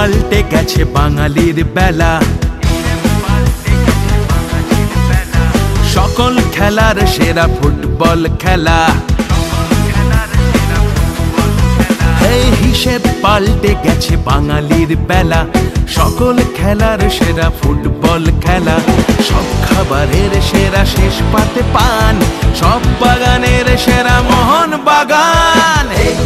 পাল্টে গেছে বাঙালির বেলা, সকল খেলার সেরা ফুটবল খেলা। এই হিসেব পাল্টে গেছে বাঙালির বেলা, সকল খেলার সেরা ফুটবল খেলা। সব খাবারের সেরা শেষ পাতে পান, সব বাগানের সেরা মোহন বাগান।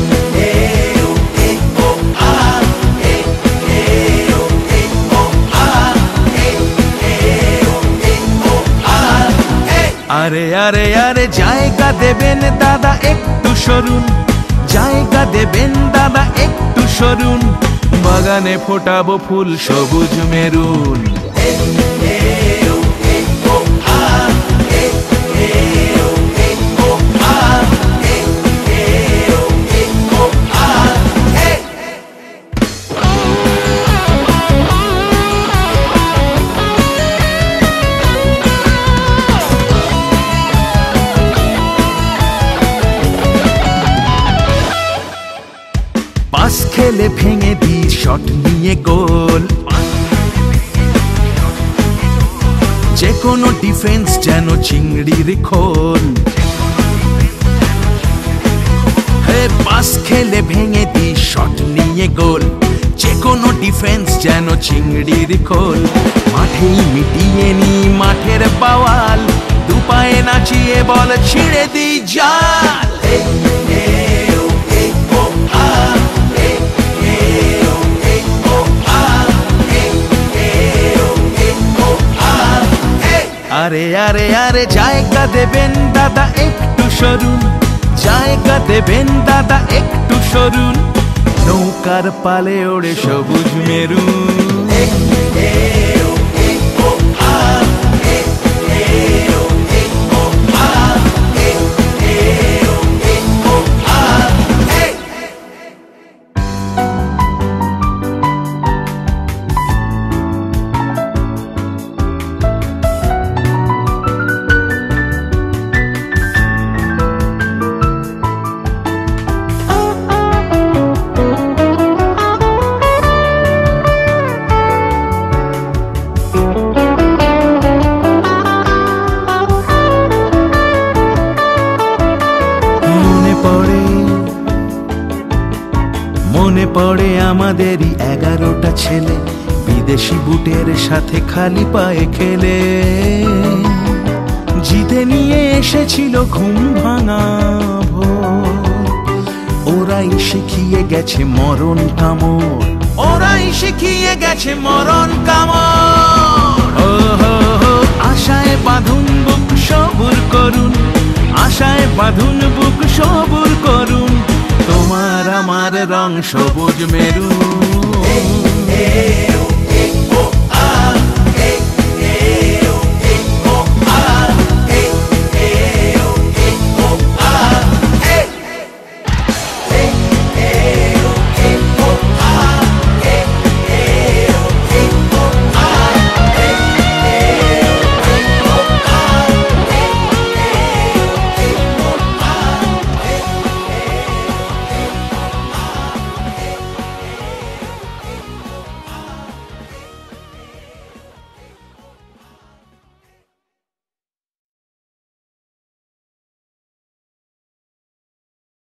আরে আরে আরে জায়গা দেবেন দাদা একটু সরুন, জায়গা দেবেন দাদা একটু সরুন, বাগানে ফোটাবো ফুল সবুজ মেরুন। পাস খেলে ভেঙে দি শট নিয়ে গোল, যে কোনো ডিফেন্স যেন চিংড়ির খোল। হে পাস খেলে ভেঙে দি শট নিয়ে গোল, যে কোনো ডিফেন্স যেন চিংড়ির খোল। মাঠেই মিটিয়ে নি মাঠের বাওয়াল, দুপায়ে নাচিয়ে বল ছিঁড়ে দি জাল। আরে আরে আরে জায়গা দেবেন দাদা একটু সরুন, জায়গা দেবেন দাদা একটু সরুন, নৌকার পালে ওড়ে সবুজ মেরুন। মনে পড়ে আমাদেরই 11টা ছেলে, বিদেশি বুটের সাথে খালি পায়ে খেলে, জিতে নিয়ে এসেছিল ঘুম ভাঙা ভোর। ওরাই শিখিয়ে গেছে মরণ কামড়, ওরাই শিখিয়ে গেছে মরণ কামড়। আশায় বাঁধুন বুক সবুর করুন, আশায় বাঁধুন বুক সবুর করুন, তোমার আমার রং সবুজ মেরুন।